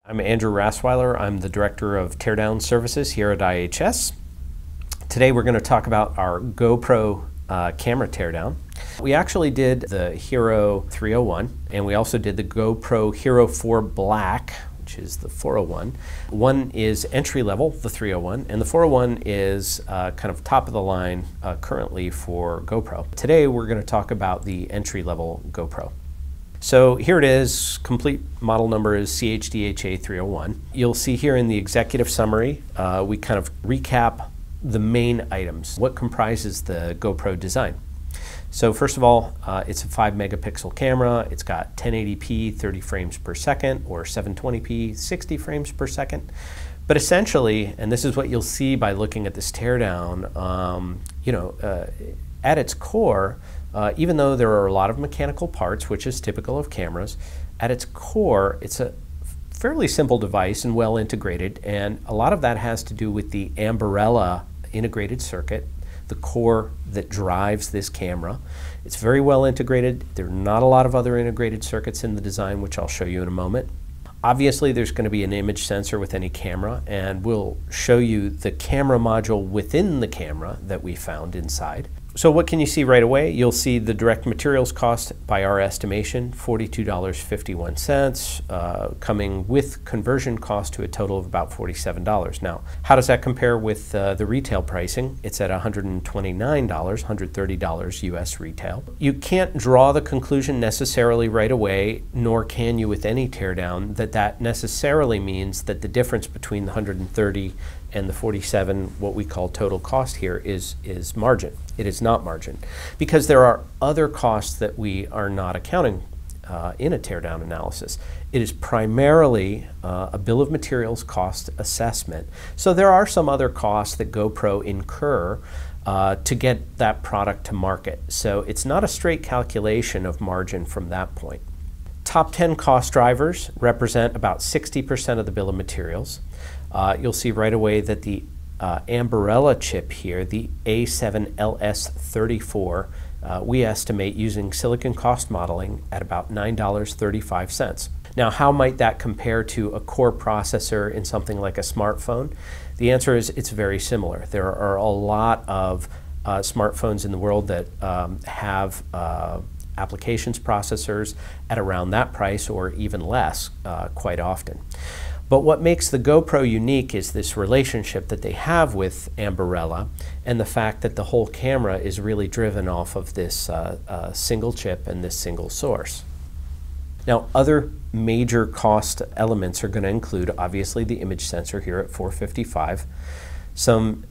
I'm Andrew Rasweiler. I'm the Director of Teardown Services here at IHS. Today we're going to talk about our GoPro camera teardown. We actually did the Hero 301 and we also did the GoPro Hero 4 Black, which is the 401. One is entry level, the 301, and the 401 is kind of top of the line currently for GoPro. Today we're going to talk about the entry level GoPro. So here it is, complete model number is CHDHA 301. You'll see here in the executive summary, we kind of recap the main items, what comprises the GoPro design. So first of all, it's a 5 megapixel camera. It's got 1080p 30 frames per second or 720p 60 frames per second. But essentially, and this is what you'll see by looking at this teardown, at its core, even though there are a lot of mechanical parts, which is typical of cameras, at its core, it's a fairly simple device and well integrated, and a lot of that has to do with the Ambarella integrated circuit, the core that drives this camera. It's very well integrated. There are not a lot of other integrated circuits in the design, which I'll show you in a moment. Obviously, there's going to be an image sensor with any camera, and we'll show you the camera module within the camera that we found inside. So what can you see right away? You'll see the direct materials cost by our estimation, $42.51, coming with conversion cost to a total of about $47. Now, how does that compare with the retail pricing? It's at $129, $130 US retail. You can't draw the conclusion necessarily right away, nor can you with any teardown, that necessarily means that the difference between the 130 and the 47, what we call total cost here, is margin. It is not margin, because there are other costs that we are not accounting in a teardown analysis. It is primarily a bill of materials cost assessment. So there are some other costs that GoPro incur to get that product to market. So it's not a straight calculation of margin from that point. Top 10 cost drivers represent about 60% of the bill of materials. You'll see right away that the Ambarella chip here, the A7LS34, we estimate using silicon cost modeling at about $9.35. Now, how might that compare to a core processor in something like a smartphone? The answer is it's very similar. There are a lot of smartphones in the world that have applications processors at around that price or even less quite often. But what makes the GoPro unique is this relationship that they have with Ambarella and the fact that the whole camera is really driven off of this single chip and this single source. Now, other major cost elements are going to include, obviously, the image sensor here at 455, some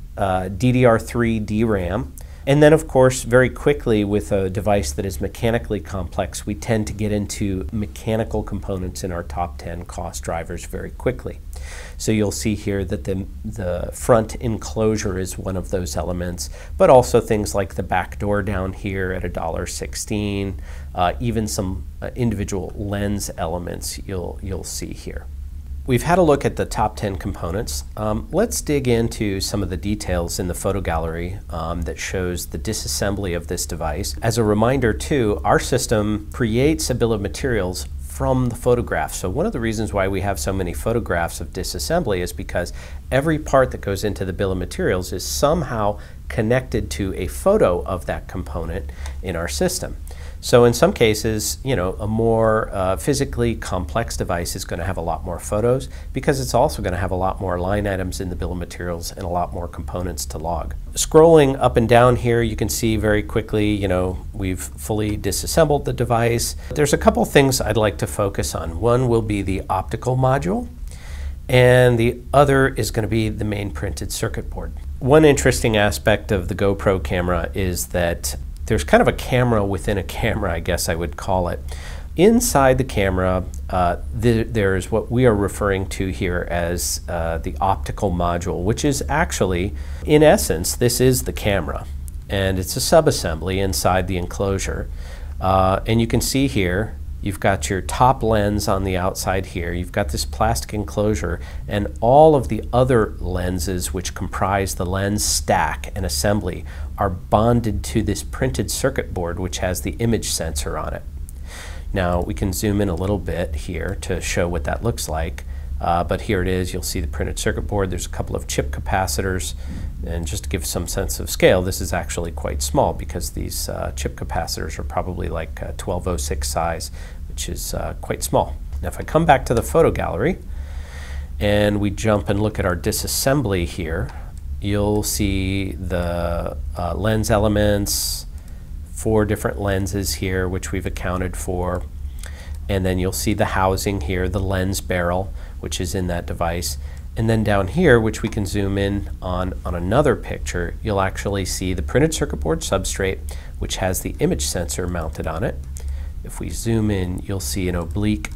DDR3 DRAM, and then, of course, very quickly with a device that is mechanically complex, we tend to get into mechanical components in our top 10 cost drivers very quickly. So you'll see here that the front enclosure is one of those elements, but also things like the back door down here at $1.16, even some individual lens elements you'll see here. We've had a look at the top 10 components. Let's dig into some of the details in the photo gallery that shows the disassembly of this device. As a reminder too, our system creates a bill of materials from the photograph. So one of the reasons why we have so many photographs of disassembly is because every part that goes into the bill of materials is somehow connected to a photo of that component in our system. So in some cases, a more physically complex device is going to have a lot more photos because it's also going to have a lot more line items in the bill of materials and a lot more components to log. Scrolling up and down here, you can see very quickly, we've fully disassembled the device. There's a couple things I'd like to focus on. One will be the optical module, and the other is going to be the main printed circuit board. One interesting aspect of the GoPro camera is that there's kind of a camera within a camera, I guess I would call it. Inside the camera, there's what we are referring to here as the optical module, which is actually, in essence, this is the camera. And it's a subassembly inside the enclosure. And you can see here, you've got your top lens on the outside here, you've got this plastic enclosure, and all of the other lenses which comprise the lens stack and assembly are bonded to this printed circuit board which has the image sensor on it. Now we can zoom in a little bit here to show what that looks like. but here it is. You'll see the printed circuit board. There's a couple of chip capacitors, and just to give some sense of scale, this is actually quite small because these chip capacitors are probably like 1206 size, which is quite small. Now if I come back to the photo gallery and we jump and look at our disassembly here, you'll see the lens elements, 4 different lenses here which we've accounted for, and then you'll see the housing here, the lens barrel, which is in that device. And then down here, which we can zoom in on another picture, you'll actually see the printed circuit board substrate, which has the image sensor mounted on it. If we zoom in, you'll see an oblique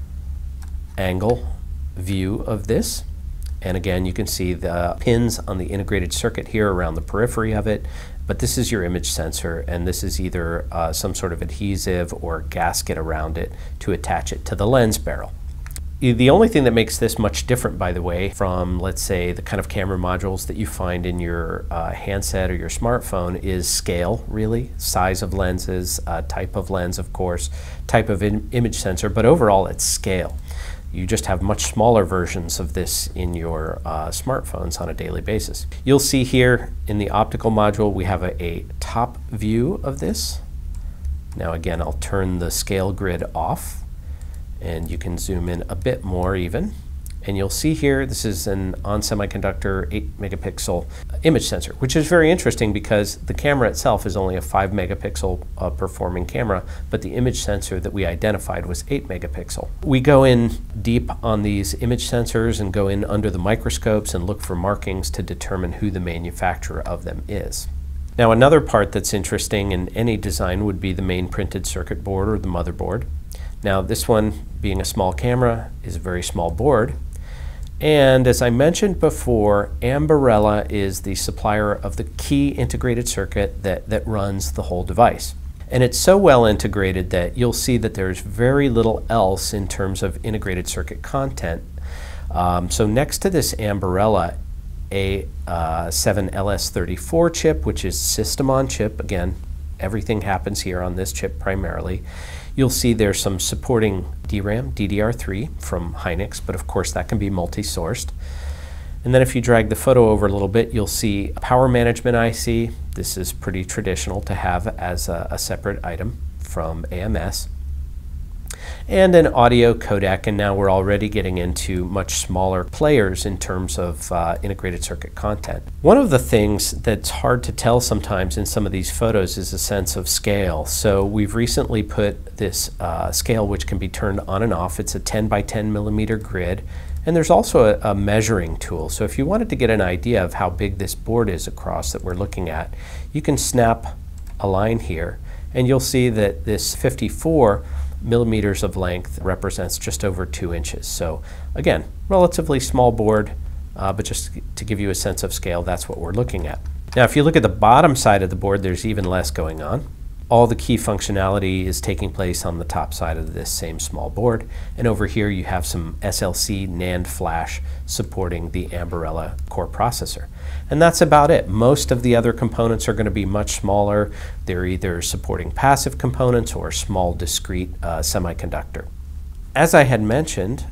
angle view of this. And again, you can see the pins on the integrated circuit here around the periphery of it. But this is your image sensor, and this is either some sort of adhesive or gasket around it to attach it to the lens barrel. The only thing that makes this much different, by the way, from, let's say, the kind of camera modules that you find in your handset or your smartphone is scale, really. Size of lenses, type of lens, of course, type of image sensor, but overall it's scale. You just have much smaller versions of this in your smartphones on a daily basis. You'll see here in the optical module we have a top view of this. Now again, I'll turn the scale grid off and you can zoom in a bit more even. And you'll see here, this is an ON Semiconductor 8 megapixel image sensor, which is very interesting because the camera itself is only a 5 megapixel performing camera, but the image sensor that we identified was 8 megapixel. We go in deep on these image sensors and go in under the microscopes and look for markings to determine who the manufacturer of them is. Now another part that's interesting in any design would be the main printed circuit board or the motherboard. Now this one, being a small camera, is a very small board. And as I mentioned before, Ambarella is the supplier of the key integrated circuit that runs the whole device. And it's so well integrated that you'll see that there's very little else in terms of integrated circuit content. So next to this Ambarella A7LS34 chip, which is system on chip, again, everything happens here on this chip primarily. You'll see there's some supporting DRAM, DDR3 from Hynix, but of course that can be multi-sourced. And then if you drag the photo over a little bit, you'll see a power management IC. This is pretty traditional to have as a separate item from AMS. And an audio codec, and now we're already getting into much smaller players in terms of integrated circuit content. One of the things that's hard to tell sometimes in some of these photos is a sense of scale. So we've recently put this scale which can be turned on and off. It's a 10 by 10 millimeter grid, and there's also a measuring tool. So if you wanted to get an idea of how big this board is across that we're looking at, you can snap a line here, and you'll see that this 54 millimeters of length represents just over 2 inches. So again, relatively small board, but just to give you a sense of scale, that's what we're looking at. Now if you look at the bottom side of the board, there's even less going on. All the key functionality is taking place on the top side of this same small board, and over here you have some SLC NAND flash supporting the Ambarella core processor. And that's about it. Most of the other components are going to be much smaller. They're either supporting passive components or small discrete semiconductor. As I had mentioned,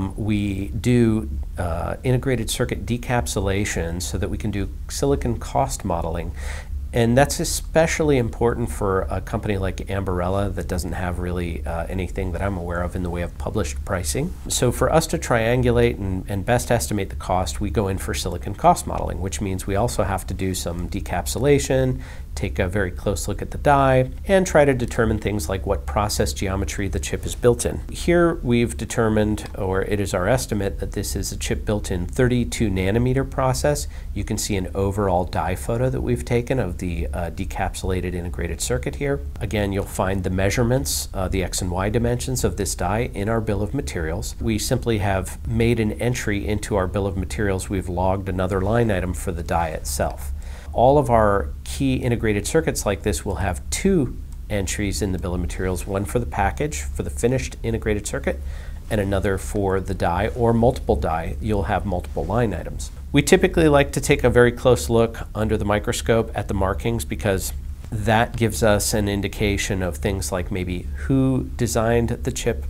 we do integrated circuit decapsulation so that we can do silicon cost modeling. And that's especially important for a company like Ambarella that doesn't have really anything that I'm aware of in the way of published pricing. So for us to triangulate and best estimate the cost, we go in for silicon cost modeling, which means we also have to do some decapsulation, take a very close look at the die, and try to determine things like what process geometry the chip is built in. Here we've determined, or it is our estimate, that this is a chip built in 32 nanometer process. You can see an overall die photo that we've taken of the decapsulated integrated circuit here. Again, you'll find the measurements, the X and Y dimensions of this die in our bill of materials. We simply have made an entry into our bill of materials. We've logged another line item for the die itself. All of our key integrated circuits like this will have 2 entries in the bill of materials, one for the package, for the finished integrated circuit, and another for the die, or multiple die. You'll have multiple line items. We typically like to take a very close look under the microscope at the markings because that gives us an indication of things like maybe who designed the chip,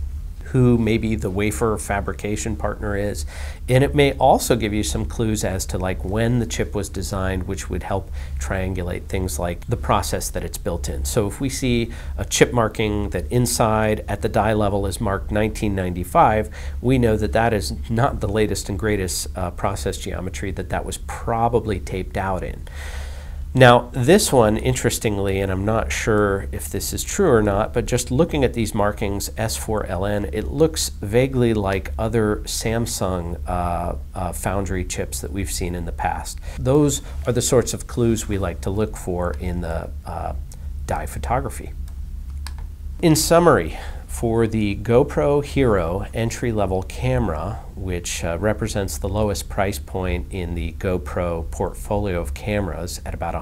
who maybe the wafer fabrication partner is. And it may also give you some clues as to like when the chip was designed, which would help triangulate things like the process that it's built in. So if we see a chip marking that inside at the die level is marked 1995, we know that that is not the latest and greatest process geometry, that was probably taped out in. Now this one, interestingly, and I'm not sure if this is true or not, but just looking at these markings, S4LN, it looks vaguely like other Samsung foundry chips that we've seen in the past. Those are the sorts of clues we like to look for in the die photography. In summary, for the GoPro Hero entry-level camera, which represents the lowest price point in the GoPro portfolio of cameras at about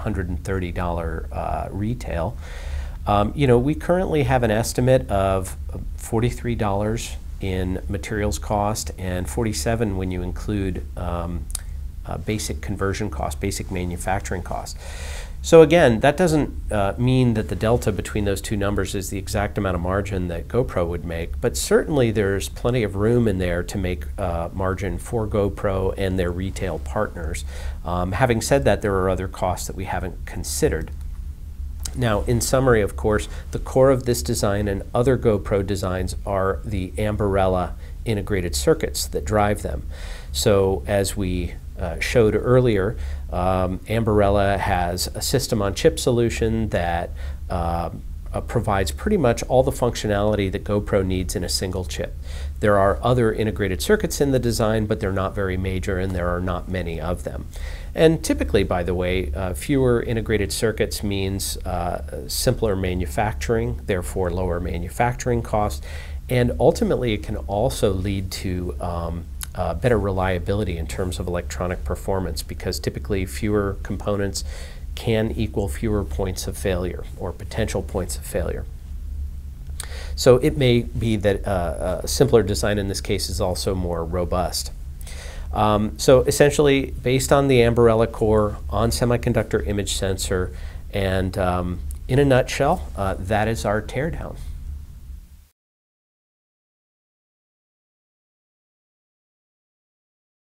$130 retail, we currently have an estimate of $43 in materials cost and $47 when you include basic conversion cost, basic manufacturing cost. So again, that doesn't mean that the delta between those two numbers is the exact amount of margin that GoPro would make, but certainly there's plenty of room in there to make margin for GoPro and their retail partners. Having said that, there are other costs that we haven't considered. Now, in summary, of course, the core of this design and other GoPro designs are the Ambarella integrated circuits that drive them. So as we showed earlier, Ambarella has a system-on-chip solution that provides pretty much all the functionality that GoPro needs in a single chip. There are other integrated circuits in the design, but they're not very major and there are not many of them. And typically, by the way, fewer integrated circuits means simpler manufacturing, therefore lower manufacturing costs, and ultimately it can also lead to better reliability in terms of electronic performance, because typically fewer components can equal fewer points of failure or potential points of failure. So it may be that a simpler design in this case is also more robust. So essentially, based on the Ambarella core, on semiconductor image sensor, and in a nutshell, that is our teardown.